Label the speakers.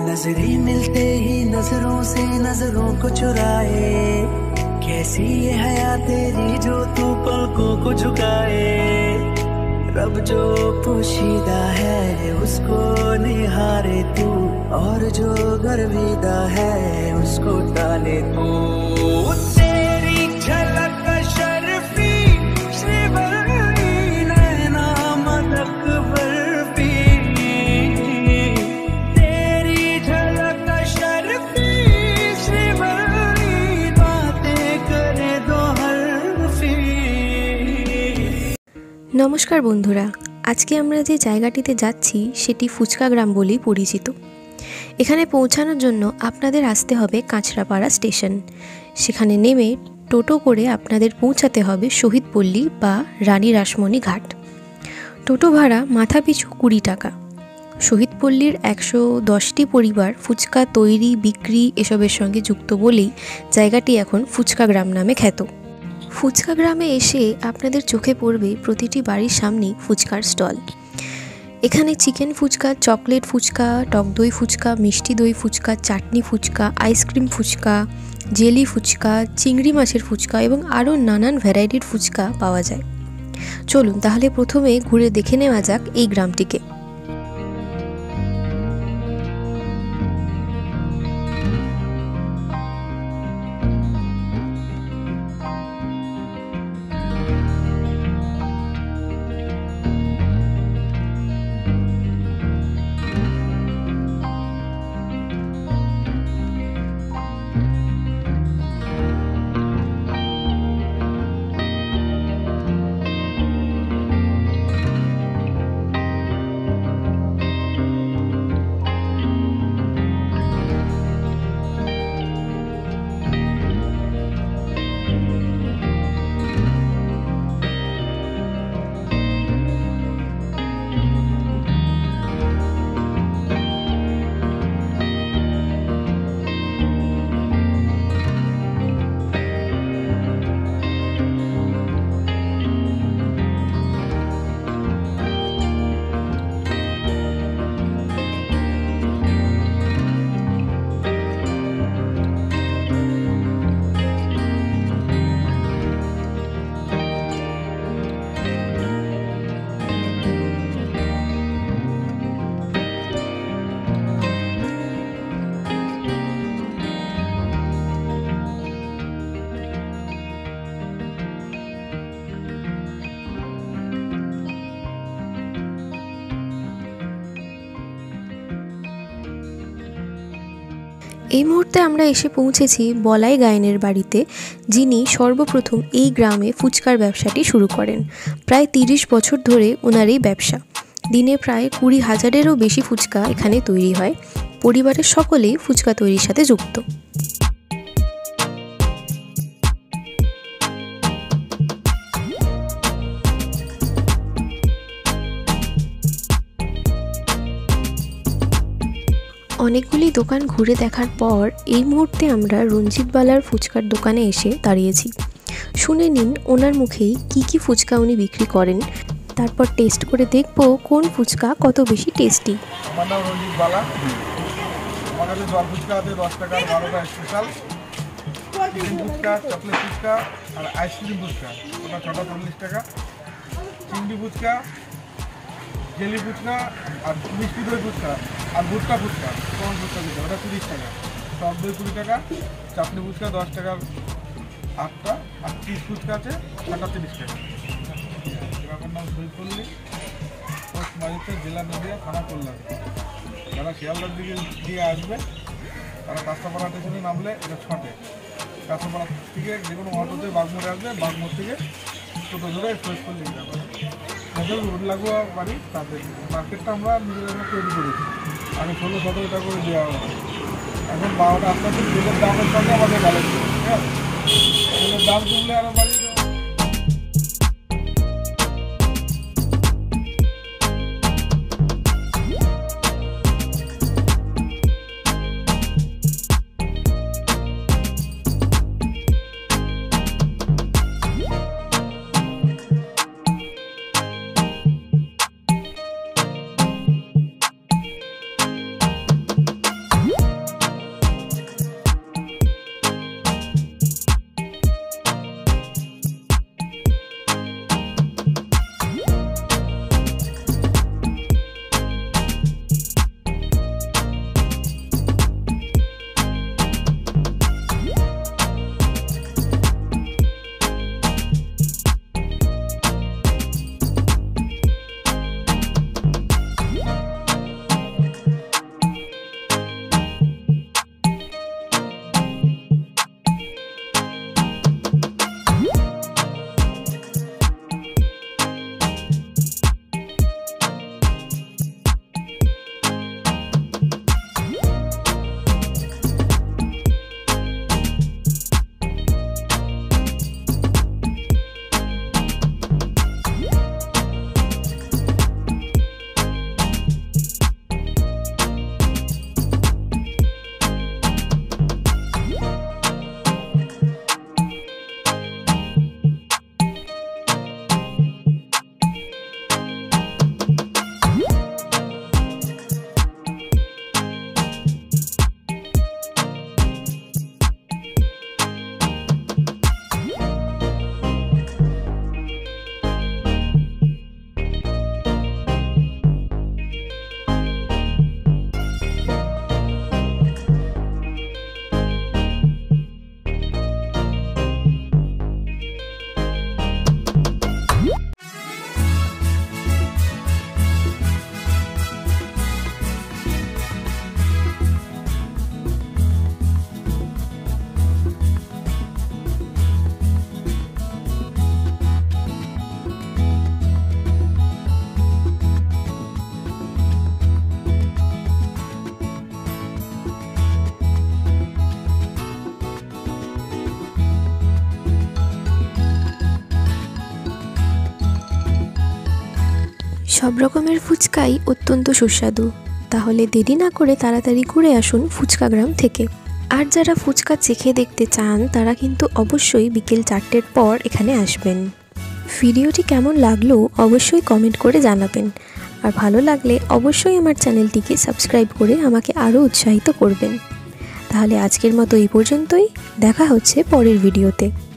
Speaker 1: नजरें मिलते ही नजरों से नजरों को चुराए, कैसी ये हया तेरी जो तू पलकों को झुकाए। रब जो पोशीदा है उसको निहारे तू, और जो गर्विदा है उसको टाले तू। तेरी झलक शर्फी श्रीवल्ली नैना मदक बर्फी, तेरी झलक शर्फी श्रीवल्ली बातें करे दो हरफी।
Speaker 2: नमस्कार बंधुरा, আজকে আমরা যে জায়গাটিতে যাচ্ছি সেটি ফুচকা গ্রাম বলেই পরিচিত। এখানে পৌঁছানোর জন্য আপনাদের আসতে হবে কাঁচরাপাড়া স্টেশন। সেখানে নেমে টোটো করে আপনাদের পৌঁছাতে হবে শহীদপল্লী বা রানী রাসমণি ঘাট। টোটো ভাড়া মাথাপিছু 20 টাকা। শহীদপল্লীর 110টি পরিবার ফুচকা তৈরি, বিক্রি এসবের সঙ্গে যুক্ত বলেই জায়গাটি এখন ফুচকা গ্রাম নামে খ্যাত। ফুচকা গ্রামে এসে আপনাদের চোখে পড়বে প্রতিটি বাড়ির সামনেই ফুচকার স্টল। এখানে চিকেন ফুচকা, চকলেট ফুচকা, টক দই ফুচকা, মিষ্টি দই ফুচকা, চাটনি ফুচকা, আইসক্রিম ফুচকা, জেলি ফুচকা, চিংড়ি মাছের ফুচকা এবং আরও নানান ভ্যারাইটির ফুচকা পাওয়া যায়। চলুন তাহলে প্রথমে ঘুরে দেখে নেওয়া যাক এই গ্রামটিকে। এই মুহূর্তে আমরা এসে পৌঁছেছি বলাই গায়েনের বাড়িতে, যিনি সর্বপ্রথম এই গ্রামে ফুচকার ব্যবসাটি শুরু করেন। প্রায় 30 বছর ধরে ওনার এই ব্যবসা। দিনে প্রায় 20,000-এরও বেশি ফুচকা এখানে তৈরি হয়। পরিবারের সকলেই ফুচকা তৈরির সাথে যুক্ত। অনেকগুলি দোকান ঘুরে দেখার পর এই মুহূর্তে আমরা রঞ্জিতবালার ফুচকার দোকানে এসে দাঁড়িয়েছি। শুনে নিন ওনার মুখেই কি ফুচকা উনি বিক্রি করেন, তারপর টেস্ট করে দেখব কোন ফুচকা কত বেশি টেস্টি।
Speaker 3: আমার নাম রঞ্জিতবালা। আমার কাছে জল ফুচকা আছে 10 টাকার, 12টা special, chicken phuchka, chocolate phuchka আর আইসক্রিম ফুচকা ওটা 6টা 40 টাকা, চিংড়ি ফুচকা, জেলি ফুচকা আর মিষ্টি দই ফুচকা আর ভুট্টা ফুচকা, কোন ফুচকা দিতে ওটা 30 টাকা, টক দই 20 টাকা, চাটনি ফুচকা 10 টাকার 8টা, আর চিজ ফুচকা আছে 30 টাকা। গ্রামের নাম সহিদপল্লী, পোস্ট মাঝিতে, জেলা নদিয়া, থানা কল্যাণ। যারা শিয়ালদার দিকে দিয়ে আসবে তারা কাঁচরাপাড়া স্টেশনে নামলে এটা 6টে, কাঁচরাপাড়া থেকে যে কোনো অটোতে বাগমোড়ে আসবে, বাগমোড় থেকে টোটো ধরে সহিদপল্লী যাবে। রোড লাগোয়া বাড়ি তাদের মার্কেটটা আমরা নিজেদের তৈরি করেছি। আগে 16-17 টাকা করে দেওয়া হয়, এখন 12টা আস্তে আস্তে তেলের দামের সঙ্গে আমাদের ব্যালেন্স করে, ঠিক আছে? তেলের দাম কমলে আরও বাড়ি।
Speaker 2: সব রকমের ফুচকাই অত্যন্ত সুস্বাদু। তাহলে দেরি না করে তাড়াতাড়ি ঘুরে আসুন ফুচকা গ্রাম থেকে। আর যারা ফুচকা চেখে দেখতে চান তারা কিন্তু অবশ্যই বিকেল 4টের পর এখানে আসবেন। ভিডিওটি কেমন লাগলো অবশ্যই কমেন্ট করে জানাবেন, আর ভালো লাগলে অবশ্যই আমার চ্যানেলটিকে সাবস্ক্রাইব করে আমাকে আরও উৎসাহিত করবেন। তাহলে আজকের মতো এই পর্যন্তই, দেখা হচ্ছে পরের ভিডিওতে।